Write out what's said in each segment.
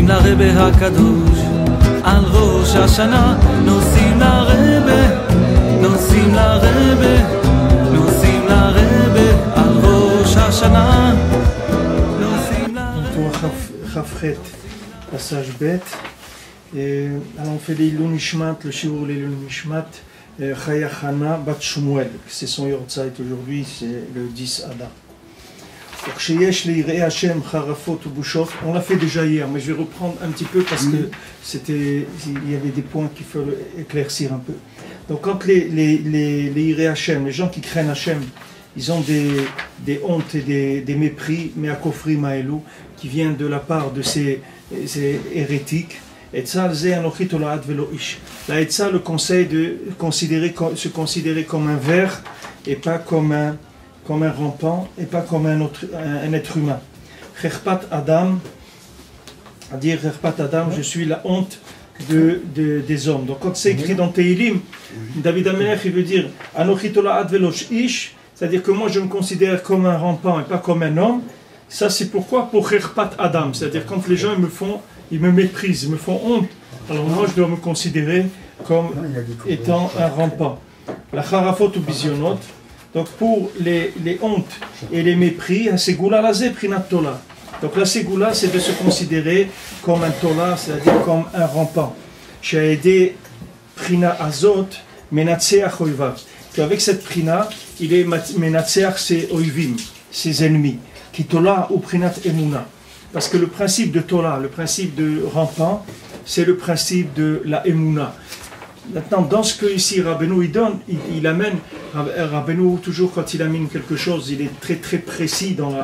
נוסעים לרבה הקדוש על ראש השנה, נוסעים לרבה, נוסעים לרבה, נוסעים לרבה על ראש השנה, נוסעים לרבה. Chafchet, passage bête. Alors on fait les Ilun Nishmat, le shiur les Ilun Nishmat, Chaya Chana Bat Shmuel, c'est son Yortzeit aujourd'hui, c'est le 10 Adar. Donc chez Yesh les Irei Hashem, Charafot ou Bushot, on l'a fait déjà hier, mais je vais reprendre un petit peu parce que il y avait des points qu'il faut éclaircir un peu. Donc quand les Irei Hashem, les gens qui craignent Hashem, ils ont des hontes et des mépris, mais à Kofri Maelou, qui viennent de la part de ces hérétiques. Et ça, la Etza le conseille de se considérer comme un ver et pas comme un rampant et pas comme un être humain. Cherpat Adam, à dire Cherpat Adam, je suis la honte des hommes. Donc quand c'est écrit dans Teilim, David Amelech il veut dire Anochitola ad velosh ish, c'est-à-dire que moi je me considère comme un rampant et pas comme un homme. Ça c'est pourquoi pour Cherpat Adam, c'est-à-dire quand les gens ils me méprisent, ils me font honte, alors moi je dois me considérer comme étant un rampant. La Charafot ou Bisionot, donc pour les hontes et les mépris, c'est Goula Lazé Prinat Tola. Donc la Ségoula c'est de se considérer comme un Tola, c'est-à-dire comme un rampant. J'ai aidé Prina Azot, Menatseach Oivav. Qu'avec cette Prina, il est Menatseach ses Oivim, ses ennemis. Qui Tola ou Prinat Emuna. Parce que le principe de Tola, le principe de rampant, c'est le principe de la Emuna. Maintenant, dans ce que ici Rabbeinu il donne, il amène, Rabbeinu toujours quand il amène quelque chose, il est très très précis dans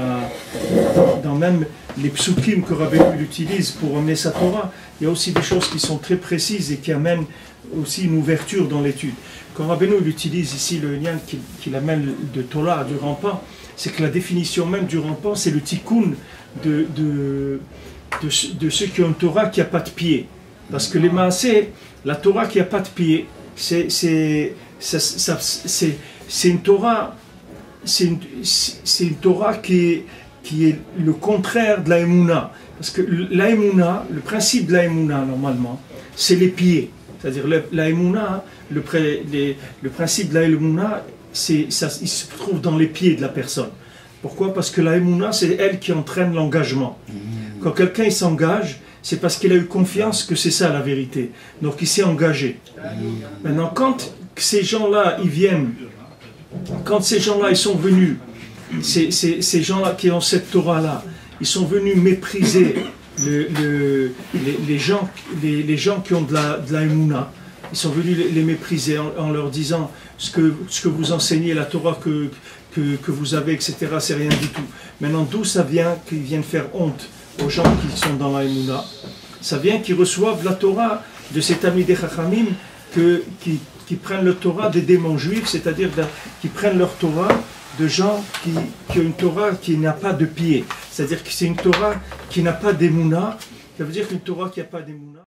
même les psukim que Rabbeinu utilise pour amener sa Torah. Il y a aussi des choses qui sont très précises et qui amènent aussi une ouverture dans l'étude. Quand Rabbeinu utilise ici le lien qu'il amène de Tola, du rampant, c'est que la définition même du rampant, c'est le tikkun de ceux qui ont une Torah qui n'a pas de pied. Parce que les Maaseh, la Torah qui n'a pas de pied, c'est une Torah, c'est une Torah qui est le contraire de la Emouna. Parce que la Emouna, le principe de la Emouna normalement, c'est les pieds. C'est-à-dire la Emouna, le principe de la Emouna, il se trouve dans les pieds de la personne. Pourquoi? Parce que la Emouna, c'est elle qui entraîne l'engagement. Quand quelqu'un s'engage, c'est parce qu'il a eu confiance que c'est ça la vérité. Donc il s'est engagé. Maintenant, quand ces gens-là, ils viennent, quand ces gens-là, ils sont venus, ces gens-là qui ont cette Torah-là, ils sont venus mépriser les gens qui ont de la Emouna. Ils sont venus les mépriser en leur disant ce que vous enseignez, la Torah que vous avez, etc., c'est rien du tout. Maintenant, d'où ça vient qu'ils viennent faire honte aux gens qui sont dans la Emouna? Ça vient qu'ils reçoivent la Torah de cet ami des Chachamim qui prennent le Torah des démons juifs, c'est-à-dire qui prennent leur Torah de gens qui ont une Torah qui n'a pas de pied. C'est-à-dire que c'est une Torah qui n'a pas d'Emouna. Ça veut dire qu'une Torah qui n'a pas d'Emouna.